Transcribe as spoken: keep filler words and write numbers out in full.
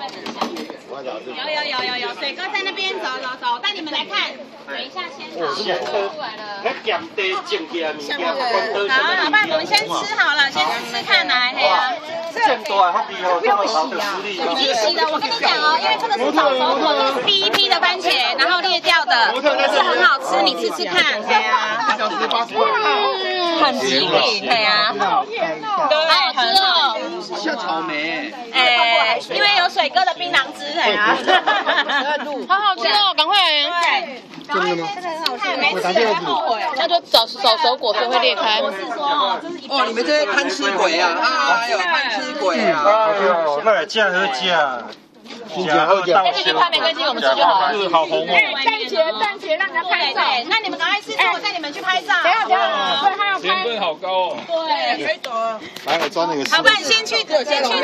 有有有有有，水哥在那边走走走，带你们来看。等一下先好。出来了。那咸地种起来物件，好，老爸，我们先吃好了，先试试看来，嘿啊。 这么大好比哦，这么好的福利。 已经洗的，我跟你讲哦，因为这个是早熟果，这是第一批的番茄，然后裂掉的，是很好吃，你吃吃看，嘿啊。嗯，很吉利，对啊。好好吃哦。 像草莓。 哎，因为有水哥的槟榔汁，哎呀。 好好吃哦，赶快来！ 真的吗？真的很好吃，没吃会后悔。 那就早早熟果所以会裂开。 我是说哦，这是一哦，你们这些贪吃鬼啊！哎呦，贪吃鬼啊！ 哎呦，那假和假，假和假。 那就拍没关系，我们吃就好了。 是好红哦。 蛋茄蛋茄让人家拍照，那你们赶快吃，我带你们去拍照。等下等下，对，他要拍。 成本好高哦。 对，可以走。 来，我抓那个。 好，不然先去，先去。